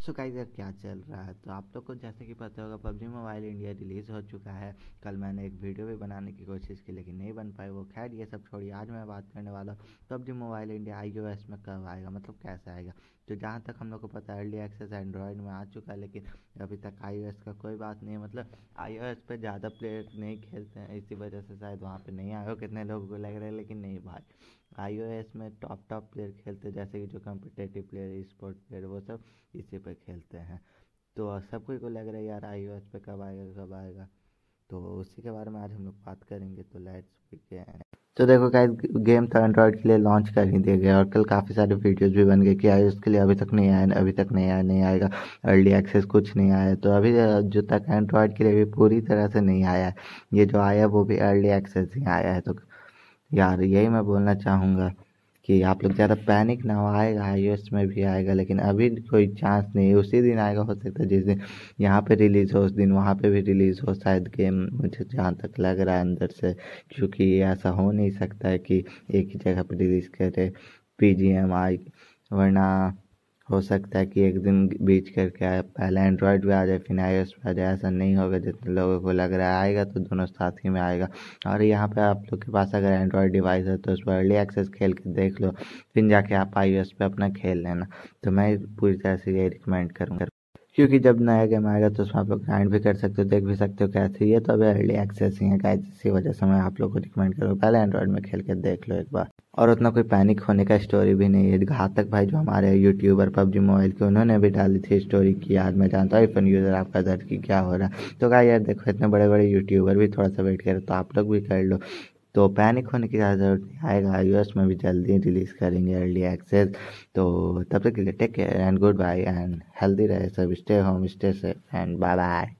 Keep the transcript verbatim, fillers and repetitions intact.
So guys यार क्या चल रहा है। तो आप लोग को जैसे कि पता होगा पबजी मोबाइल इंडिया रिलीज़ हो चुका है। कल मैंने एक वीडियो भी बनाने की कोशिश की लेकिन नहीं बन पाई। वो खैर ये सब छोड़िए, आज मैं बात करने वाला हूँ पबजी मोबाइल इंडिया आईओएस में कब आएगा, मतलब कैसे आएगा। तो जहाँ तक हम लोग को पता है अर्ली एक्सेस एंड्रॉयड में आ चुका है लेकिन अभी तक आईओएस का कोई बात नहीं है। मतलब आईओएस पे ज़्यादा प्लेयर नहीं खेलते हैं, इसी वजह से शायद वहाँ पर नहीं आया हो कितने लोगों को लग रहा है, लेकिन नहीं भाई, आईओएस में टॉप टॉप प्लेयर खेलते हैं, जैसे कि जो कम्पिटेटिव प्लेयर, स्पोर्ट प्लेयर, वो सब इसी पे खेलते हैं। तो सब कोई को लग रहा है यार आईओएस पे कब आएगा कब आएगा, तो उसी के बारे में आज हम लोग बात करेंगे। तो लेट्स बिगिन। तो देखो गाइस, गेम तो एंड्रॉयड के लिए लॉन्च कर ही दिया गया और कल काफ़ी सारे वीडियोस भी बन गए कि आईओएस के लिए अभी तक नहीं आया, अभी तक नहीं आया, नहीं आएगा, अर्ली एक्सेस कुछ नहीं आया। तो अभी जो तक एंड्रॉयड के लिए भी पूरी तरह से नहीं आया है, ये जो आया वो भी अर्ली एक्सेस ही आया है। तो यार यही मैं बोलना चाहूँगा कि आप लोग ज़्यादा पैनिक ना हो, आएगा आईओएस में भी आएगा, लेकिन अभी कोई चांस नहीं है। उसी दिन आएगा, हो सकता है जिस दिन यहाँ पे रिलीज़ हो उस दिन वहाँ पे भी रिलीज़ हो शायद गेम, मुझे जहाँ तक लग रहा है अंदर से, क्योंकि ऐसा हो नहीं सकता है कि एक ही जगह पे रिलीज़ करे पीजीएमआई, वरना हो सकता है कि एक दिन बीच करके आए, पहले एंड्रॉयड पे आ जाए फिर आईओएस पे आ जाए। ऐसा नहीं होगा, जितने लोगों को लग रहा है आएगा तो दोनों साथ ही में आएगा। और यहाँ पे आप लोग के पास अगर एंड्रॉयड डिवाइस है तो उस पर अर्ली एक्सेस खेल के देख लो, फिर जाके आप आईओएस पे अपना खेल लेना। तो मैं पूरी तरह से यही रिकमेंड करूँगा, क्योंकि जब नया गेम आएगा तो उसमें आप लोग ग्राइंड भी कर सकते हो, देख भी सकते हो कैसे। ये तो अभी अर्ली एक्सेस ही है गाइस, इसी वजह से मैं आप लोग को रिकमेंड करूँगा पहले एंड्रॉयड में खेल के देख लो एक बार। और उतना कोई पैनिक होने का स्टोरी भी नहीं है। घातक भाई जो हमारे यूट्यूबर पबजी मोबाइल के, उन्होंने भी डाली थी स्टोरी की, आज मैं जानता हूँ आईफोन यूज़र आपका दर्द की क्या हो रहा है। तो गाइस यार देखो, इतने बड़े बड़े यूट्यूबर भी थोड़ा सा वेट करें तो आप लोग भी कर लो। तो पैनिक होने की ज़्यादा ज़रूरत नहीं, आएगा आईओएस में भी जल्दी रिलीज़ करेंगे अर्ली एक्सेस। तो तब तक के लिए take care and goodbye and healthy रहे सब, stay home, stay safe and bye bye.